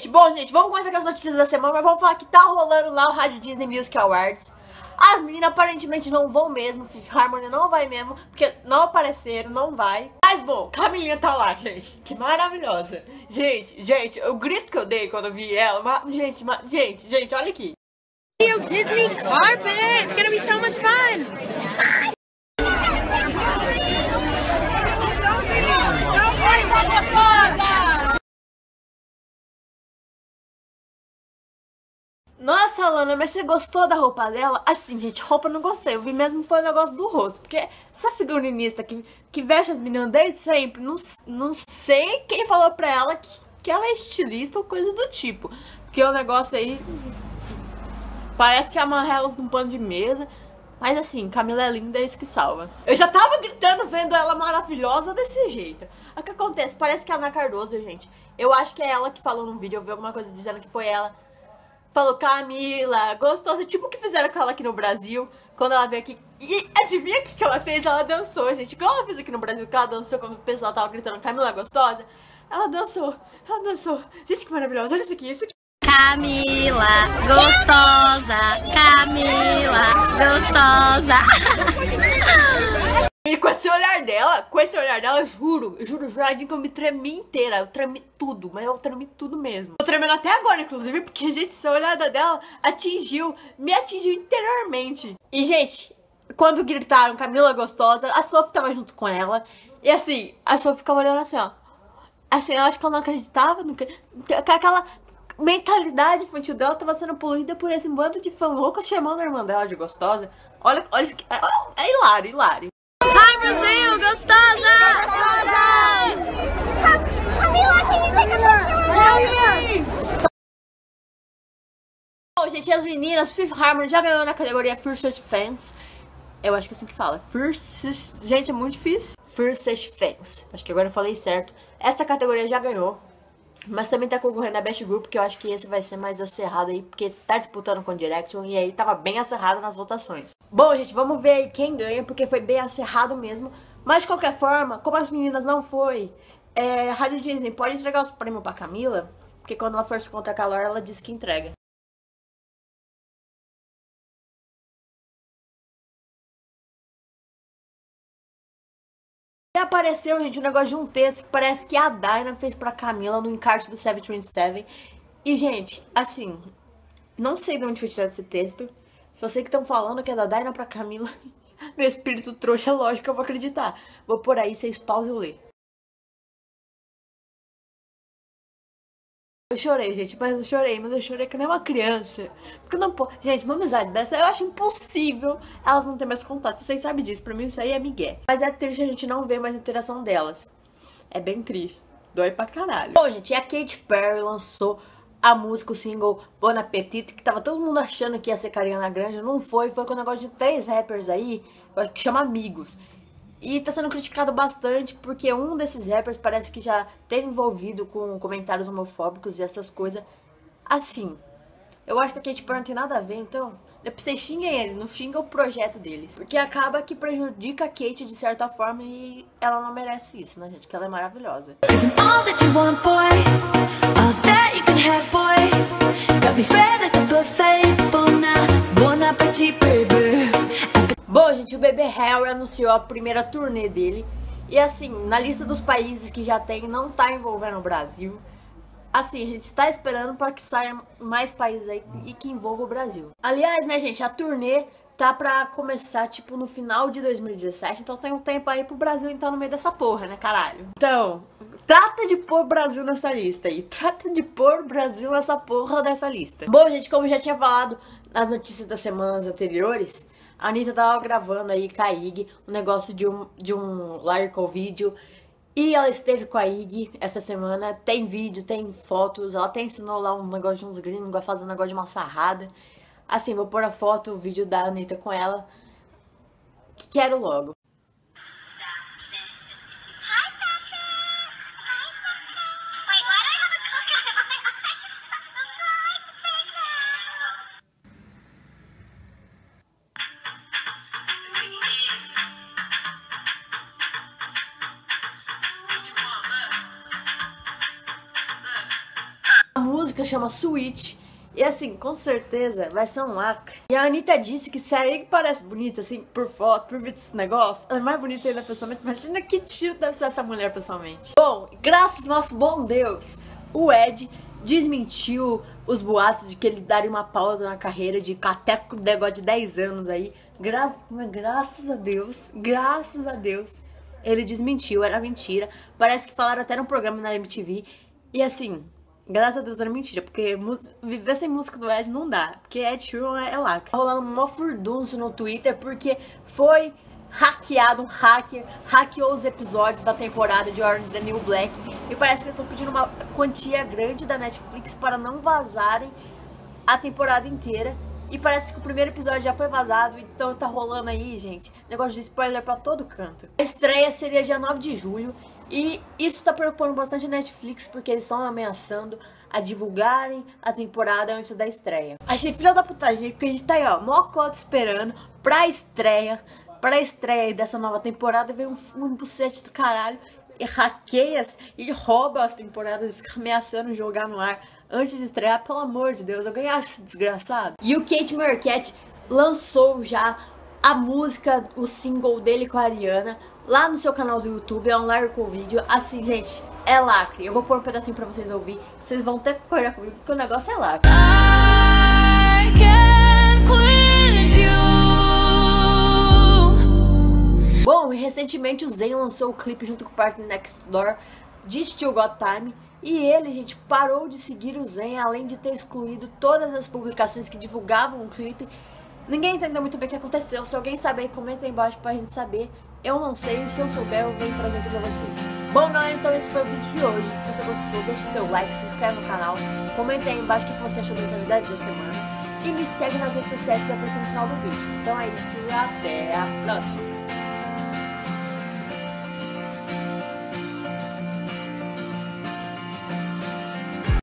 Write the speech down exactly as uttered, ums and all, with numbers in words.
gente, bom, gente, vamos começar com as notícias da semana, mas vamos falar que tá rolando lá o Rádio Disney Music Awards. As meninas aparentemente não vão mesmo, Fifth Harmony não vai mesmo, porque não apareceram, não vai. Mas bom, Camilinha tá lá, gente, que maravilhosa. Gente, gente, o grito que eu dei quando eu vi ela, mas, gente, mas, gente, gente, olha aqui. Disney carpet, it's gonna be so much fun. Nossa, Alana, mas você gostou da roupa dela? Assim, gente, roupa eu não gostei. Eu vi mesmo foi o negócio do rosto. Porque essa figurinista que, que veste as meninas desde sempre, não, não sei quem falou pra ela que, que ela é estilista ou coisa do tipo. Porque o negócio aí parece que amarra elas num pano de mesa. Mas assim, Camila é linda, é isso que salva. Eu já tava gritando vendo ela maravilhosa desse jeito. O que acontece? Parece que é a Ana Cardoso, gente. Eu acho que é ela que falou num vídeo, eu vi alguma coisa dizendo que foi ela. Falou, Camila, gostosa, tipo o que fizeram com ela aqui no Brasil, quando ela veio aqui. E adivinha o que, que ela fez? Ela dançou, gente. Igual ela fez aqui no Brasil, que ela dançou quando o pessoal tava gritando, Camila gostosa. Ela dançou, ela dançou. Gente, que maravilhosa, olha isso aqui, isso aqui. Camila, gostosa, Camila, gostosa. E com esse olhar dela, com esse olhar dela, eu juro, eu juro, juradinho que eu me tremi inteira. Eu tremi tudo, mas eu tremi tudo mesmo. Tô tremendo até agora, inclusive, porque, gente, essa olhada dela atingiu, me atingiu interiormente. E, gente, quando gritaram Camila gostosa, a Sophie tava junto com ela. E assim, a Sophie ficava olhando assim, ó. Assim, eu acho que ela não acreditava, no que, aquela mentalidade infantil dela tava sendo poluída por esse bando de fã louco chamando a irmã dela de gostosa. Olha, olha, é, é hilário, hilário. Hi, Brasil, gostosa! Camila, can you take a picture? Bom, gente, as meninas, Fifth Harmony já ganhou na categoria First Fans. Eu acho que é assim que fala. First, gente, é muito difícil. First Fans. Acho que agora eu falei certo. Essa categoria já ganhou. Mas também tá concorrendo a Best Group, que eu acho que esse vai ser mais acirrado aí, porque tá disputando com o Direction e aí tava bem acirrado nas votações. Bom, gente, vamos ver aí quem ganha, porque foi bem acirrado mesmo. Mas de qualquer forma, como as meninas não foi, é, Rádio Disney pode entregar os prêmios pra Camila, porque quando ela for se contra a calor, ela disse que entrega. E apareceu, gente, um negócio de um texto que parece que a Dinah fez pra Camila no encarte do sete vinte e sete. E, gente, assim, não sei de onde foi tirado esse texto. Só sei que estão falando que é da Dinah pra Camila. Meu espírito trouxa, é lógico que eu vou acreditar. Vou por aí, vocês pausem e eu ler. Eu chorei, gente, mas eu chorei, mas eu chorei que nem uma criança. Porque não pô, gente, uma amizade dessa, eu acho impossível elas não terem mais contato. Vocês sabem disso, pra mim isso aí é migué. Mas é triste a gente não ver mais a interação delas. É bem triste. Dói pra caralho. Bom, gente, e a Katy Perry lançou a música, o single Bon Appetit, que tava todo mundo achando que ia ser Ariana Grande. Não foi, foi com o negócio de três rappers aí, que chama Amigos. E tá sendo criticado bastante porque um desses rappers parece que já teve envolvido com comentários homofóbicos e essas coisas. Assim, eu acho que a Katy Perry não tem nada a ver, então depois vocês xinguem ele, não xinga o projeto deles. Porque acaba que prejudica a Katy de certa forma e ela não merece isso, né, gente? Que ela é maravilhosa. Bom, gente, o bebê Harry anunciou a primeira turnê dele. E assim, na lista dos países que já tem, não tá envolvendo o Brasil. Assim, a gente está esperando para que saia mais países aí e que envolva o Brasil. Aliás, né, gente, a turnê tá pra começar, tipo, no final de dois mil e dezessete. Então tem um tempo aí pro Brasil entrar no meio dessa porra, né, caralho? Então, trata de pôr o Brasil nessa lista aí. Trata de pôr o Brasil nessa porra dessa lista. Bom, gente, como eu já tinha falado nas notícias das semanas anteriores, a Anitta tava gravando aí com a Iggy um negócio de um, de um lyrical vídeo. E ela esteve com a Iggy essa semana. Tem vídeo, tem fotos. Ela até ensinou lá um negócio de uns gringos a fazer um negócio de uma sarrada. Assim, vou pôr a foto, o vídeo da Anitta com ela. Que quero logo. chama Switch. E assim, com certeza vai ser um lacre. E a Anitta disse que se a Ig parece bonita, assim, por foto, por vídeo desse negócio, ela é mais bonita ainda pessoalmente. Imagina que tiro deve ser essa mulher pessoalmente. Bom, graças ao nosso bom Deus, o Ed desmentiu os boatos de que ele daria uma pausa na carreira de até com o negócio de dez anos aí. Gra graças a Deus, graças a Deus, ele desmentiu, era mentira. Parece que falaram até num programa na M T V. E assim, graças a Deus era mentira, porque viver sem música do Ed não dá, porque Ed Sheeran é lá. Tá rolando um mó furdunço no Twitter, porque foi hackeado, um hacker hackeou os episódios da temporada de Orange is the New Black. E parece que eles estão pedindo uma quantia grande da Netflix para não vazarem a temporada inteira. E parece que o primeiro episódio já foi vazado, então tá rolando aí, gente, negócio de spoiler pra todo canto. A estreia seria dia nove de julho. E isso tá preocupando bastante a Netflix, porque eles estão ameaçando a divulgarem a temporada antes da estreia. Achei filha da putagem, porque a gente tá aí, ó, mó cota esperando pra estreia, pra estreia dessa nova temporada, vem um, um bucete do caralho e hackeia e rouba as temporadas e fica ameaçando jogar no ar antes de estrear. Pelo amor de Deus, alguém acha esse desgraçado? E o Kate Marquette lançou já a música, o single dele com a Ariana, lá no seu canal do YouTube, é um largo vídeo. Assim, gente, é lacre. Eu vou pôr um pedacinho pra vocês ouvir. Vocês vão ter que concordar comigo, porque o negócio é lacre. I can't quit you. Bom, e recentemente o Zayn lançou o clipe junto com o Party Next Door de Still Got Time. E ele, gente, parou de seguir o Zayn, além de ter excluído todas as publicações que divulgavam o clipe. Ninguém entendeu muito bem o que aconteceu. Se alguém saber, comenta aí embaixo pra gente saber. Eu não sei, se eu souber eu venho trazer aqui pra vocês. Bom, galera, então esse foi o vídeo de hoje. Se você gostou, deixa seu like, se inscreve no canal, comenta aí embaixo o que você achou das novidades da semana e me segue nas redes sociais pra ver no final do vídeo. Então é isso e até a próxima.